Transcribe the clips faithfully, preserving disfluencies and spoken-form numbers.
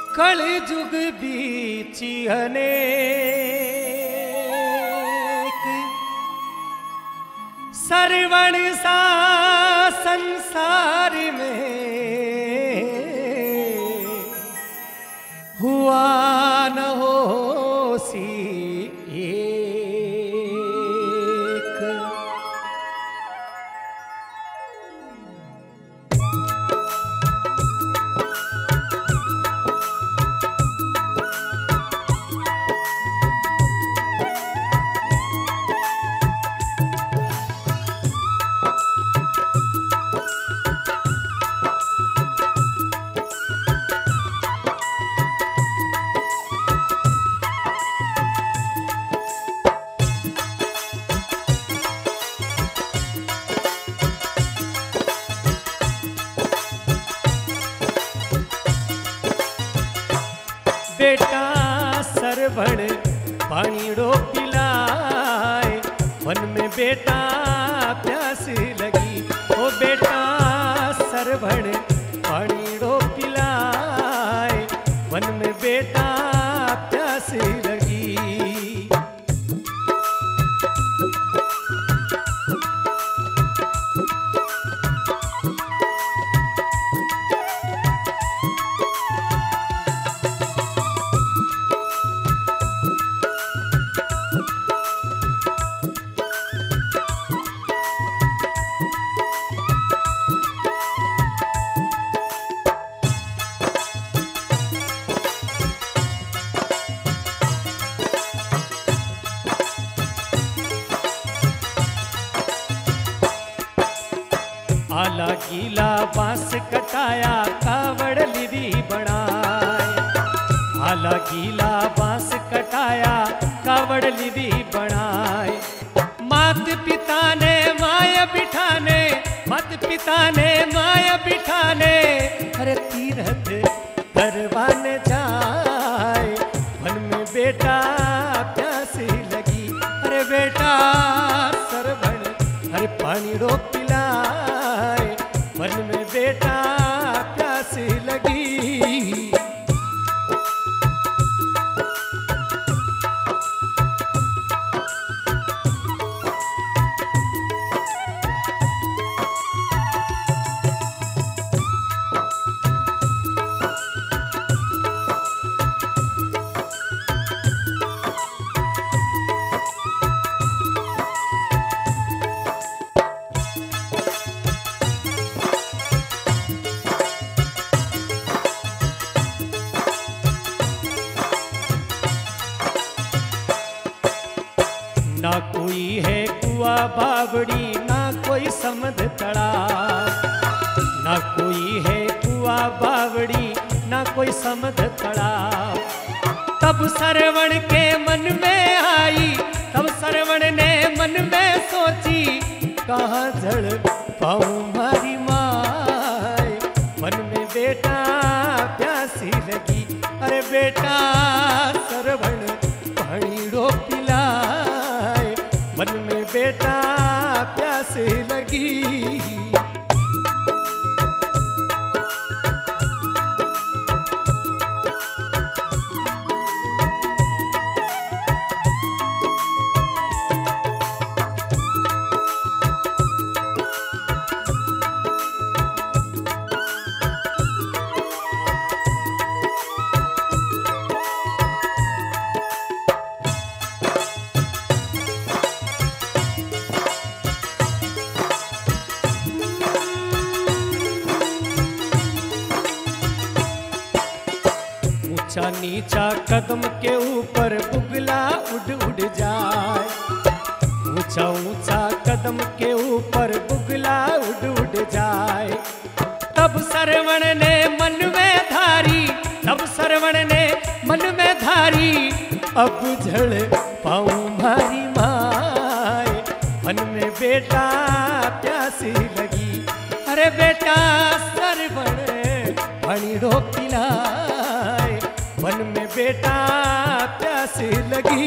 कलयुग बीची अनेक सरवण सा संसार में हुआ न हो सी एक। बेटा सरवण पानीड़ो पिलाए, वन में बेटा प्यास लगी। ओ बेटा सरवण पानीड़ो पिलाए, वन में बेटा प्यास लगी। आला गीला बांस कटाया कावड़ लिदी बनाए, आला गीला बांस कटाया कावड़ लिदी बनाए। मात पिता ने माया बिठाने, मात पिता ने माया बिठाने, अरे तीरथ करवाने जाए, वन में बेटा प्यासी लगी। अरे बेटा सरवण अरे पानी रो पिलाए, वन में बेटा प्यासी लगी। ना कोई है कुआ बावड़ी, ना कोई समद तालाब, ना कोई है कुआ बावड़ी, ना कोई समद तालाब। तब सरवण के मन में आई, तब सरवण ने मन में सोची, कहाँ जड़ पाऊं मारी माय, मन में बेटा प्यासी लगी। अरे बेटा सरवण पानी रो पिलाए, मन में बेटा प्यासे लगी। ऊंचा नीचा कदम के ऊपर बुगला उड़ उड़ जाए, ऊंचा ऊंचा कदम के ऊपर बुगला उड़ उड़ जाए। तब सरवण ने मन में धारी, तब सरवण ने मन में धारी, अब झड़ पाऊं मारी माय, मन में बेटा प्यासी लगी। अरे बेटा सरवण पानी रो पिलाए, वन में बेटा प्यासी लगी।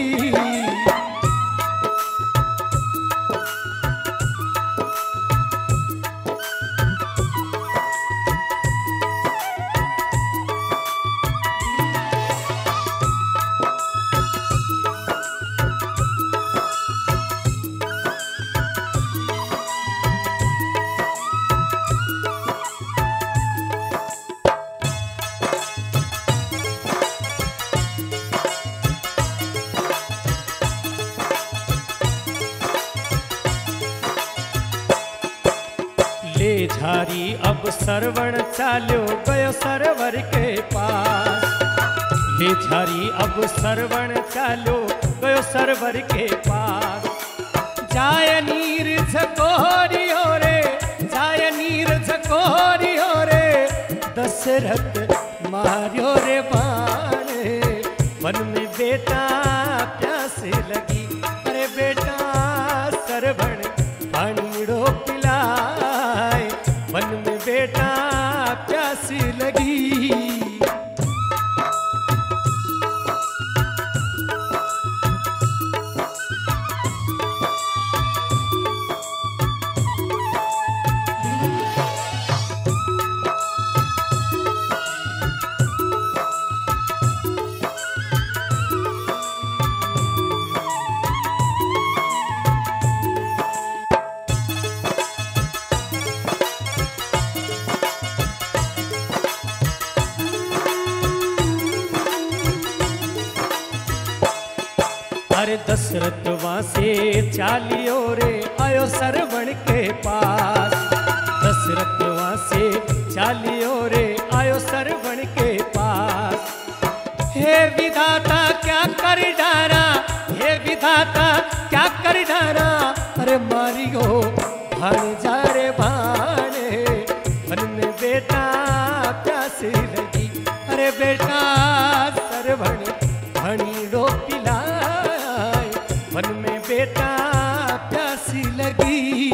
झारी अब सरवण चाल्यो गयो सरवर के पास। ले झारी अब सरवण चाल्यो गयो सरवर के पास। जाय नीर झकोरियो रे, जाय नीर झकोरियो रे, दशरथ मार्यो रे बाण। वन में बेटा प्यास लगी, अरे बेटा सरवण पानीड़ो पिलाए। वन में बेटा प्यास लगी। अरे दशरथ वहां से चालियो रे आयो सरवण के पास। दशरथ वहां से चालियो रे आयो सरवण के पास। हे विधाता क्या कर डारा, हे विधाता क्या कर डारा, अरे मारियो भाण जा रे भाण। वन में बेटा प्यास लगी, अरे बेटा सरवण भाणीड़ो पिलाए। वन में बेटा प्यासी लगी।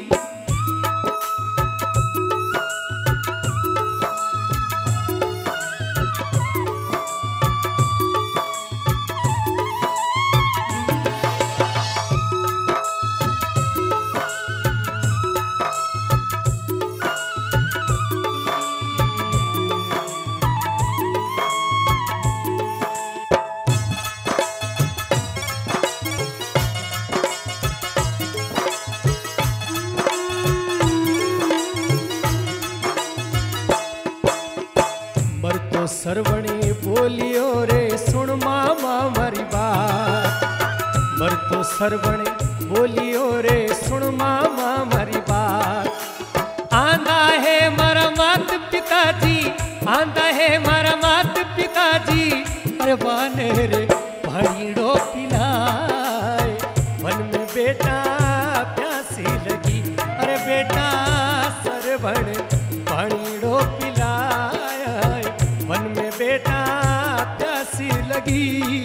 सरवणे बोलियो रे सुन मामा मारी बात। मर तो सरवणे बोलियो रे सुन मामा मारी बात। आंधा है मारा मात पिताजी, आंधा है मारा मात पिताजी, अरे बाने रे भाणीड़ो पिलाए। वन में बेटा प्यासी लगी, अरे बेटा सरवण भाणीड़ो पिलाए। वन में बेटा प्यासी लगी।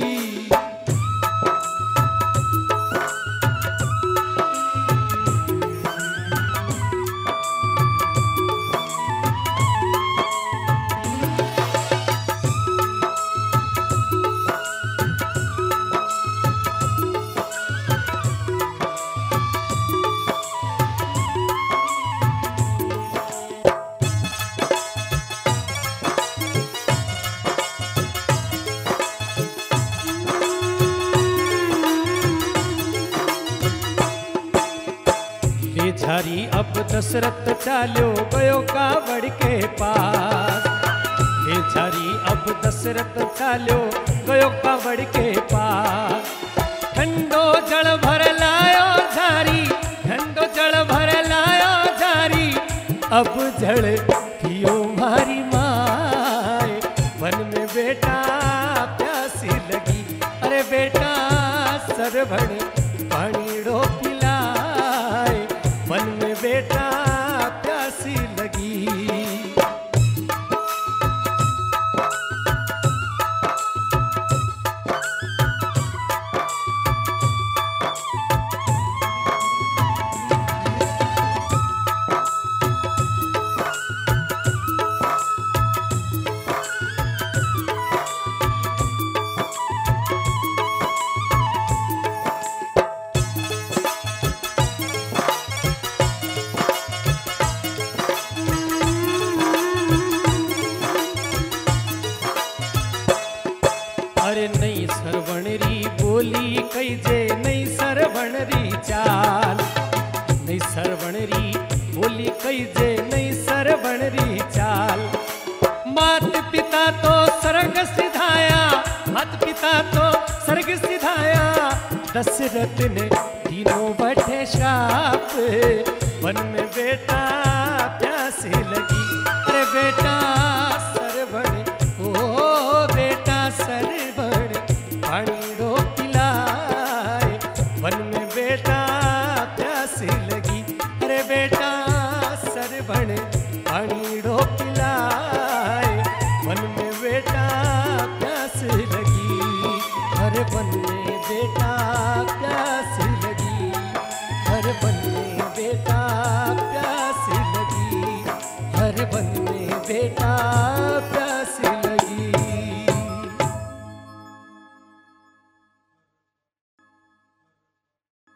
झारी अब दशरथ चाल्यो गयो कावड़ के पास। हे झारी अब दशरथ चाल्यो गयो कावड़ के पास। ठंडो जल भर लायो झारी, ठंडो जल भर लायो झारी, अब जल पियो मारी माए। वन में बेटा प्यासी लगी, अरे बेटा सरवण भाणीड़ो पिलाए। वन में बेटा प्यासी लगी। अरे नई सरवणरी बोली कई जे नई सरवणरी चाल। नई सरवणरी बोली कई जे नई सरवणरी चाल। मात पिता तो स्वर्ग सिधाया, मात पिता तो स्वर्ग सिधाया। दशरथ ने तीनों बटे श्राप, वन में बेटा प्यार भण भणीड़ो